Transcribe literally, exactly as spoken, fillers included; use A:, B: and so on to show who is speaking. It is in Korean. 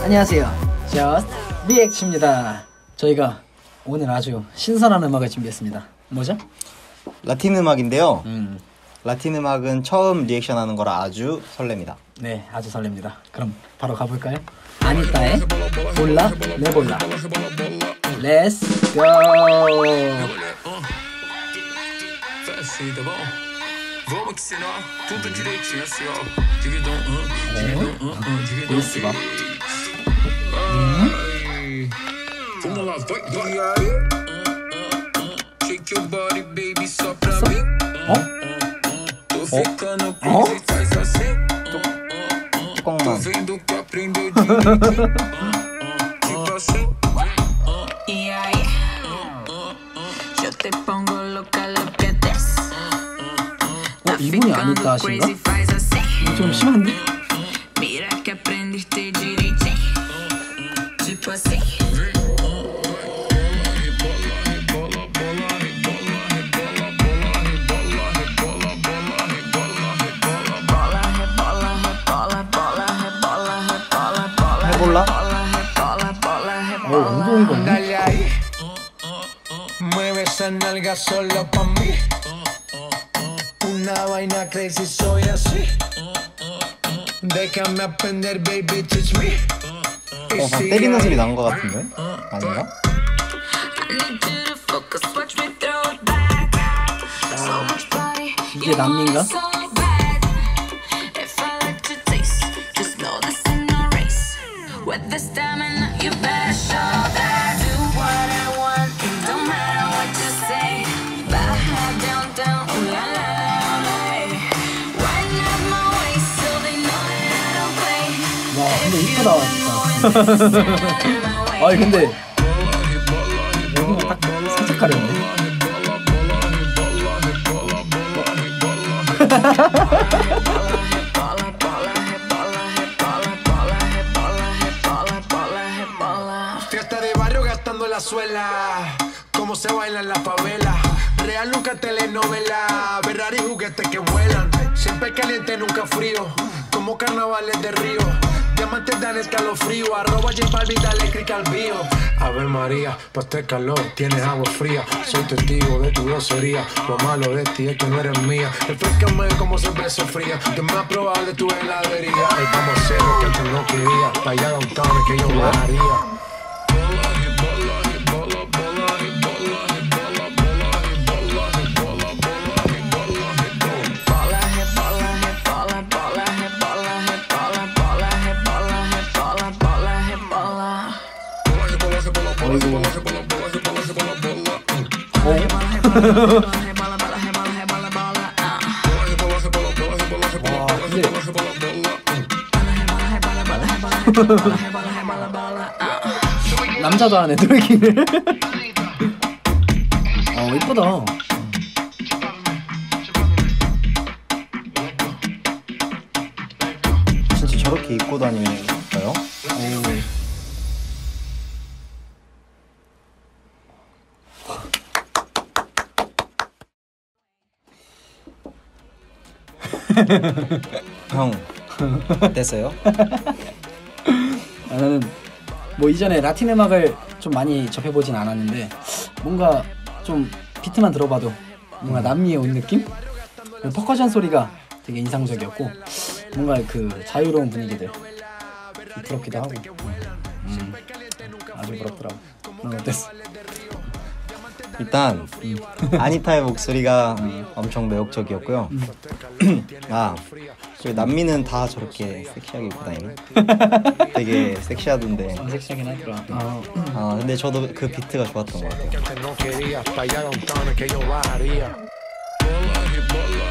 A: 안녕하세요, 저스트 리액츠입니다. 저희가 오늘 아주 신선한 음악을 준비했습니다. 뭐죠?
B: 라틴 음악인데요.
A: 음.
B: 라틴 음악은 처음 리액션하는 거라 아주 설렙니다.
A: 네, 아주 설렙니다. 그럼 바로 가볼까요? 아니타의 볼라 레볼라. Let's go. 보이스 봐. 어? 어? 어?
B: 뚜껑만.
A: 어? 이분이 아니다 하신가? 좀 심한데?
B: 해볼라?
A: 어, 엉덩이가 없네?
C: Mueve esa nalga solo pa' mí. Una vaina crazy, soy así. Déjame aprender, baby, teach me.
B: 어, 막 때리는 소리 난 거 같은데? 아닌가?
A: 이게 남미인가? 와, 근데 이쁘다 진짜. 아니 근데 여기가 딱 살짝 가렸네.
C: Fiesta de barrio gastando la suela. Cómo se baila en la favela. Real nunca telenovela. Ferrari juguetes que vuelan. Siempre caliente, nunca frío. Como carnavales de Río. Diamantes dan escalofrío. Arroba J Balvin, dale click al bio. Ave María, pa' este calor tienes agua fría. Soy testigo de tu grosería. Lo malo de ti es que no eres mía. Refrescame como siempre se fría. Que más probable tu heladería. Ay, vamos a hacer lo que antes no quería. Pa' allá downtown es que yo bajaría.
A: 남자도 하네 트래킹을. 어 이쁘다.
B: 진짜 저렇게 입고 다니는 거요? 형 어땠어요?
A: 아, 나는 뭐 이전에 라틴 음악을 좀 많이 접해보진 않았는데 뭔가 좀 비트만 들어봐도 뭔가 남미에 온 느낌? 퍼커션 소리가 되게 인상적이었고 뭔가 그 자유로운 분위기들 부럽기도 하고 음, 아주 부럽더라고. 넌 어땠어?
B: 일단 음. 아니타의 목소리가 음. 엄청 매력적이었고요. 음. 아, 남미는 다 저렇게 섹시하게 입고 다니네. 되게 섹시하던데.
A: 어, 섹시하긴 하더라.
B: 아, 아, 근데 저도 그 비트가 좋았던 것 같아요.